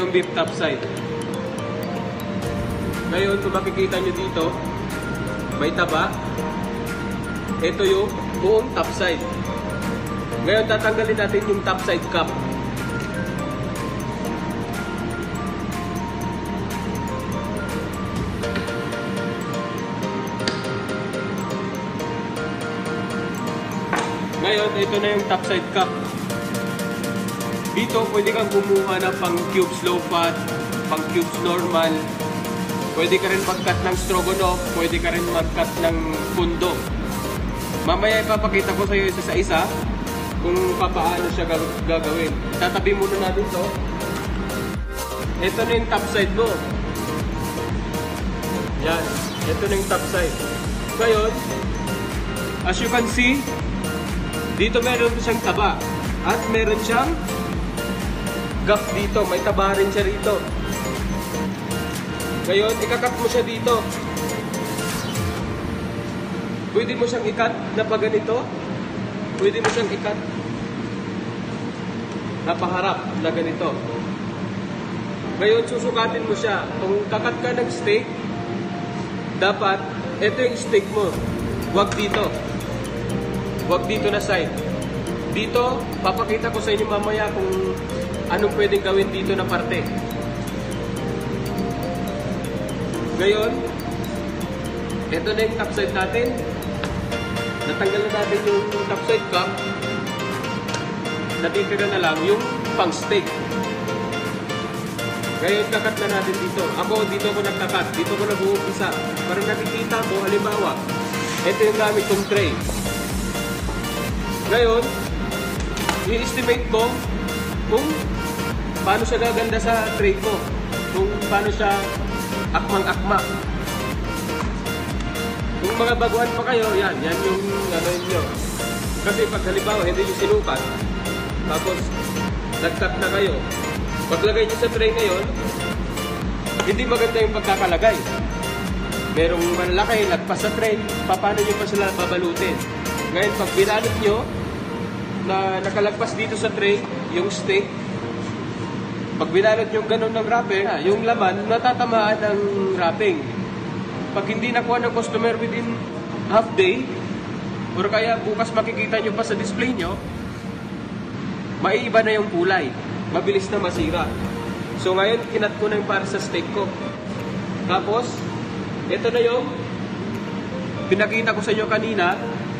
yung beef topside. Ngayon, kung makikita nyo dito, may taba. Ito yung buong topside. Ngayon, tatanggalin natin yung topside cup. Ngayon, ito na yung topside cup. Dito, pwede kang kumuha ng pang cubes low fat, pang cubes normal. Pwede ka rin mag-cut ng stroganoff, pwede ka rin mag-cut ng pundo. Mamaya ipapakita ko sa iyo isa sa isa kung paano siya gagawin. Tatabi muna natin to. Ito na yung topside mo. Yan. Ito na yung topside. Ngayon, as you can see, dito meron siyang taba. At meron siyang gap dito. May taba rin siya rito. Ngayon, ikakat mo siya dito. Pwede mo siyang ikat na pa ganito. Pwede mo siyang ikat na paharap na ganito. Ngayon, susukatin mo siya. Kung kakat ka ng steak, dapat, ito yung steak mo. Huwag dito. Huwag dito na side. Dito, papakita ko sa inyo mamaya kung anong pwedeng gawin dito na parte. Ngayon, ito na yung topside natin. Natanggal na natin yung topside cup. Natitira na lang yung pang steak. Ngayon, kakat na natin dito. Ako, dito ko nagkakat. Dito ko nag-uumpisa. Para nakikita mo, halimbawa, ito yung gamit kong tray. Ngayon, i-estimate ko kung paano siya gaganda sa tray ko. Kung paano siya akmang-akma. Kung mga baguhan pa kayo, yan yung ano nyo. Kasi pag halimbawa, hindi nyo sinukat, tapos nag-cut na kayo, paglagay nyo sa tray ngayon, hindi maganda yung pagkakalagay. Merong malaki, lagpas sa tray, paano nyo pa sila babalutin? Ngayon, pag binalot nyo, na nakalagpas dito sa tray, yung steak, pag binalot yung ganun ng wrapper, yung laman natatamaan ng wrapping. Pag hindi nakuha ng customer within half day, or kaya bukas makikita nyo pa sa display nyo, maiiba na yung kulay. Mabilis na masira. So ngayon, kinat ko na yung para sa steak ko. Tapos, ito na yung pinakita ko sa inyo kanina,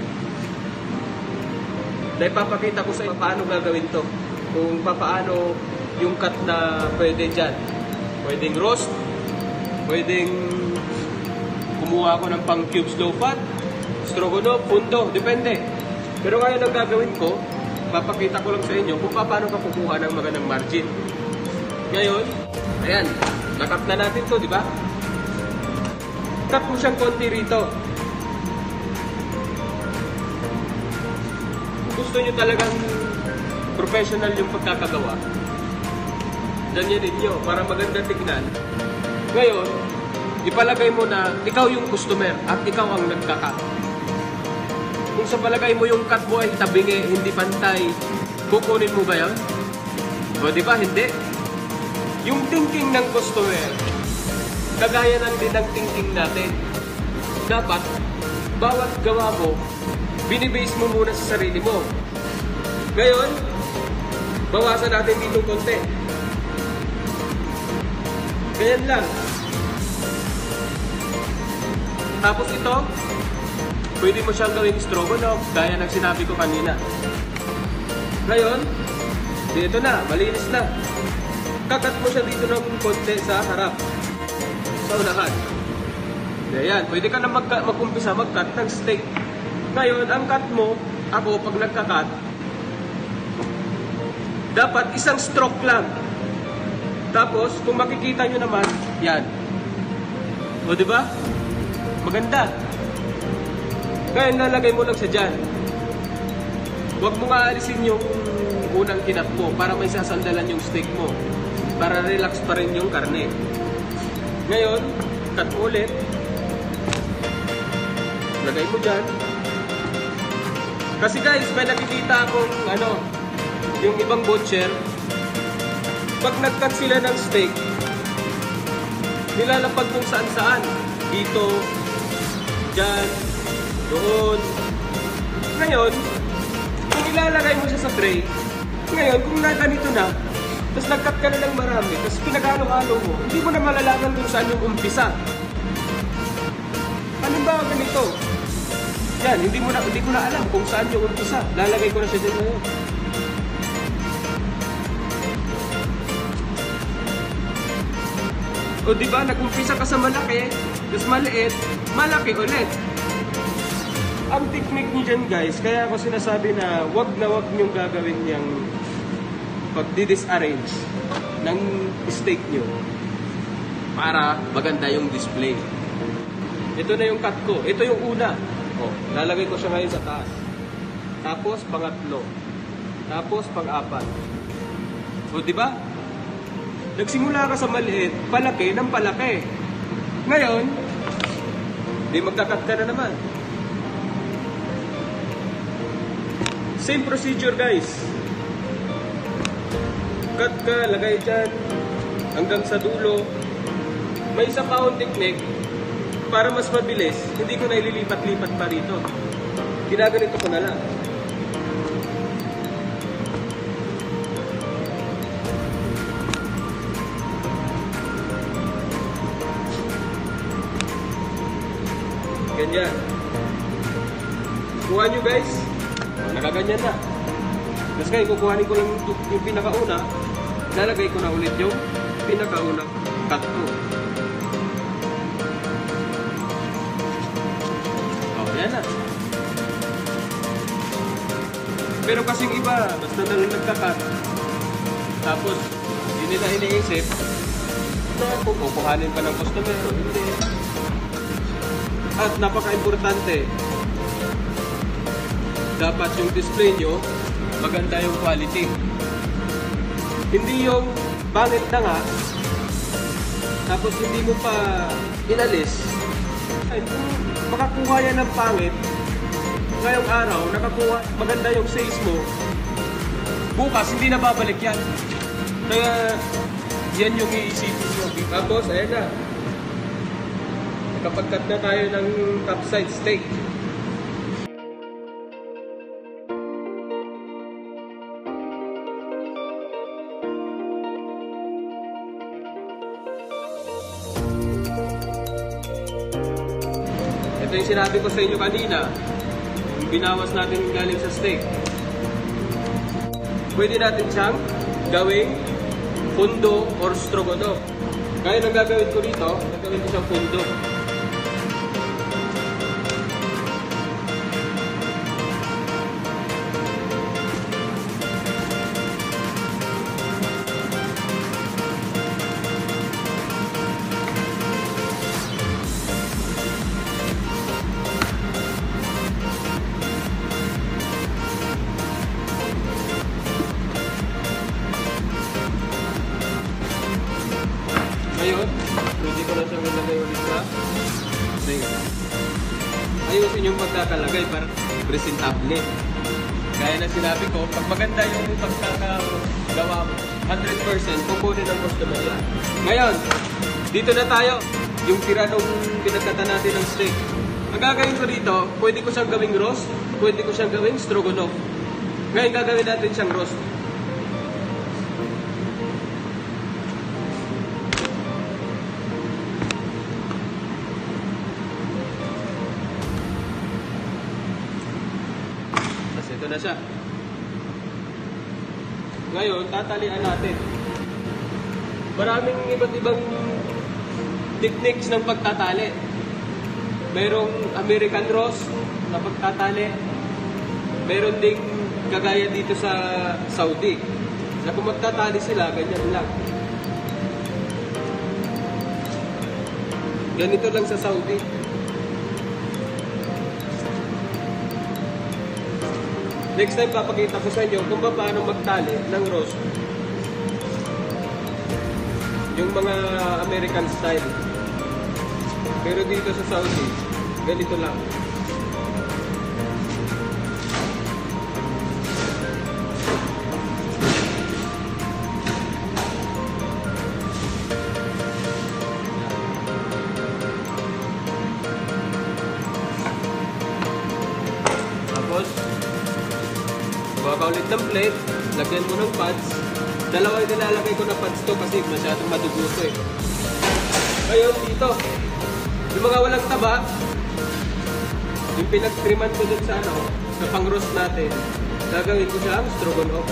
na ipapakita ko sa inyo paano gagawin to. Kung paano yung cut na pwede dyan. Pwedeng roast, pwedeng kumuha ako ng pang cubes low fat, stroganoff, pundo, depende. Pero ngayon ang gagawin ko, papakita ko lang sa inyo kung paano ka kukuha ng magandang margin. Ngayon, ayan, nakat na natin to, di ba? Cut mo siyang konti rito. Kung gusto nyo talagang professional yung pagkakagawa, ganyan ninyo para maganda tignan. Ngayon, ipalagay mo na ikaw yung customer at ikaw ang nagka-cut. Kung sa palagay mo yung cut mo ay tabingi, hindi pantay, kukunin mo ba yan? O di ba? Hindi. Yung thinking ng customer, kagaya ng din ang thinking natin. Dapat, bawat gawa mo, binibase mo muna sa sarili mo. Ngayon, bawasan natin dito konti. Ganyan lang. Tapos ito, pwede mo siyang gawing stroganoff, gaya ng sinabi ko kanina. Ngayon, dito na, malinis na. Kakat mo siya dito ng konti sa harap. Sa unahan. Ayan, pwede ka na mag-umpisa mag-cut ng steak. Ngayon, ang cut mo, ako pag nagka-cut, dapat isang stroke lang. Tapos, kung makikita nyo naman, yan. O, di ba? Maganda. Ngayon, lalagay mo lang sa dyan. Huwag mo nga alisin yung unang kinat mo para may sasandalan yung steak mo. Para relax pa rin yung karne. Ngayon, cut mo ulit. Lagay mo dyan. Kasi guys, may nakikita akong yung ibang butcher, Pag nag-cut sila ng steak, nilalapag kung saan-saan. Dito, dyan, doon. Ngayon, kung ilalagay mo siya sa tray, ngayon, kung ganito na, tapos nag-cut ka na ng marami, tapos pinag-halo-halo mo, hindi mo na malalaman kung saan yung umpisa. Halimbawa ganito, yan, hindi ko na alam kung saan yung umpisa. Lalagay ko na siya dyan ngayon. O diba, nag-umpisa ka sa malaki, tapos maliit, malaki ulit. Ang technique niyo dyan guys, kaya ako sinasabi na wag niyong gagawin yung pag-disarrange ng steak nyo para maganda yung display. Ito na yung cut ko. Ito yung una. O, lalagay ko siya ngayon sa taas. Tapos pangatlo. Tapos pang-apat. O diba? Nagsimula ka sa maliit, palaki ng palaki. Ngayon, di magkakat ka na naman. Same procedure guys. Cut ka, lagay dyan hanggang sa dulo. May isa pa akong technique para mas mabilis. Hindi ko na ililipat-lipat pa rito. Ginaganito ko na lang. Ganyan. Kuha nyo guys. Nakaganyan na. Tapos ngayon, kukuhanin ko lang yung pinakauna, lalagay ko na ulit yung pinakauna cut ko. O, yan na. Pero kasing iba, basta na lang nagka-cut. Tapos, hindi nila iniisip na kung kukuhanin pa ng customer o hindi. At napaka-importante, dapat yung display nyo maganda yung quality. Hindi yung pangit na nga, tapos hindi mo pa inalis. Ay, kung makakuha yan ng pangit, ngayong araw, nakakuha, maganda yung sales mo, bukas, hindi na babalik yan. Kaya, yan yung iisipin nyo. Tapos, ayan na. Nakapag-cut na tayo ng topside steak. Ito yung sinabi ko sa inyo kanina, yung binawas natin galing sa steak. Pwede natin siyang gawing pundo or stroganoff. Kaya nang gagawin ko rito, gagawin ko siyang pundo. Ngayon, pwede ko na siyang ilagay ulit sa tray. Ayusin yung pagkakalagay para presentable. Gaya na sinabi ko, pag maganda yung pagkakagawa mo, 100% kukunin ng customer yan. Ngayon, dito na tayo. Yung tira nung pinagkata natin ng steak. Ang gagawin ko dito, pwede ko siyang gawing roast, pwede ko siyang gawing stroganoff. Ngayon gagawin natin siyang roast. Ito na siya. Ngayon, tatalian natin. Maraming iba't ibang techniques ng pagtatali. Mayroong American roast na pagtatali. Mayroon ding kagaya dito sa Saudi. Na kung magtatali sila, ganyan lang. Ganito lang sa Saudi. Next time, papakita ko sa inyo kung paano magtali ng roast. Yung mga American style. Pero dito sa Saudi, ganito lang. ng plate, lagyan mo ng pads. Dalawa yung nilalagay ko na pads to kasi masyadong madugo to eh. Ngayon dito, yung mga walang taba, yung pinag-triman ko dun sa sa pang-roast natin, gagawin ko siyang stroganoff.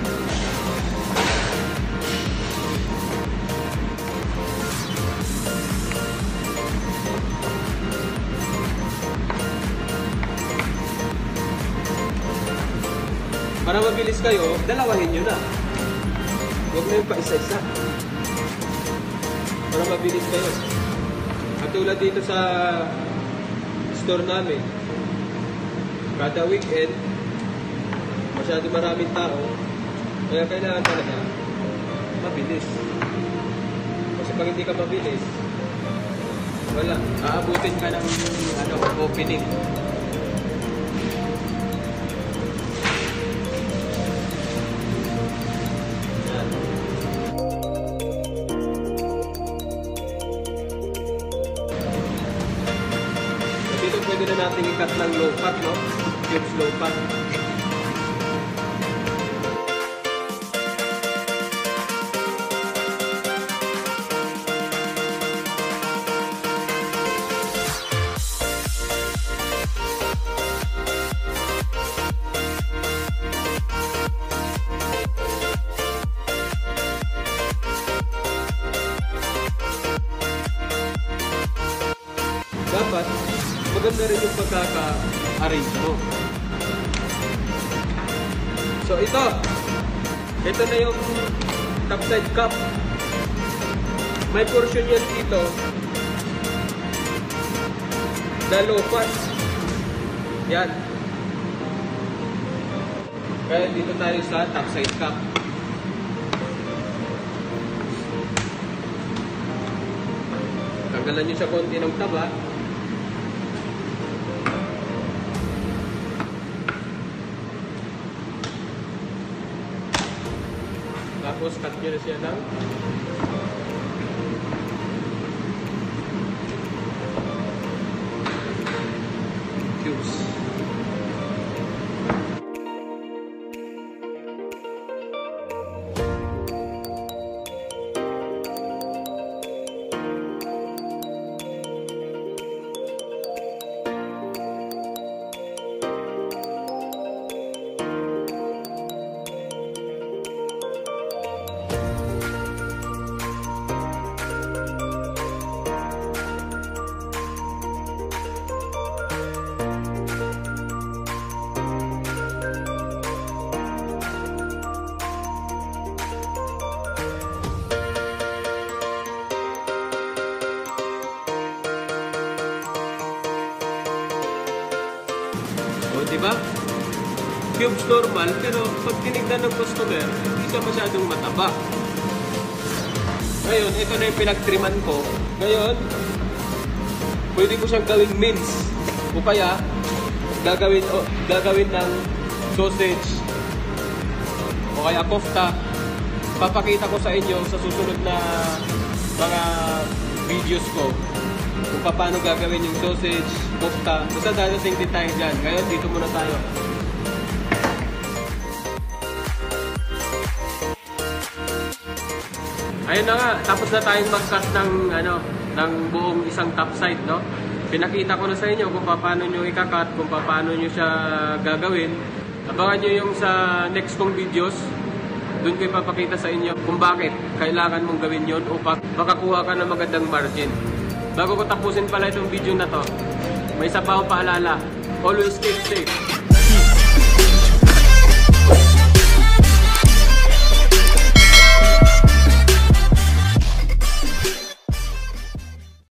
Para mabilis kayo, dalawahin nyo na. Huwag na yung pa-isa-isa. Para mabilis kayo. At tulad dito sa store namin, kada weekend, masyado maraming tao, kaya kailangan talaga mabilis. Kasi pag hindi ka mabilis, wala, aabutin ka ng opening. Pwede na natin i-cut ng low fat, no? Cubes low fat. Dapat maganda rin yung pagkaka-arrange mo. So ito na yung topside cup. May portion yan dito na low fat. Yan. Kaya dito tayo sa topside cup. Tanggalan nyo sa konti ng taba. Tapos cut nyo na siya ng cubes. Diba? Cubes normal, pero pag tinignan ng customer, hindi siya masyadong mataba. Ngayon, ito na yung pinag-triman ko. Ngayon, pwede ko siyang gawing mince. O kaya, gagawin ng sausage. O kaya kofta. Papakita ko sa inyo sa susunod na mga videos ko kung paano gagawin yung sausage, kofta. Basta dadating din tayo dyan. Ngayon, dito muna tayo. Ayun na nga, tapos na tayong mag-cut ng buong isang topside, no? Pinakita ko na sa inyo kung paano nyo i-cut, kung paano nyo siya gagawin. Abangan nyo yung sa next kong videos. Doon ko ipapakita sa inyo kung bakit kailangan mong gawin yon upang makakuha ka ng magandang margin. Bago ko tapusin pala itong video na to, may isa pa akong paalala. Always keep safe.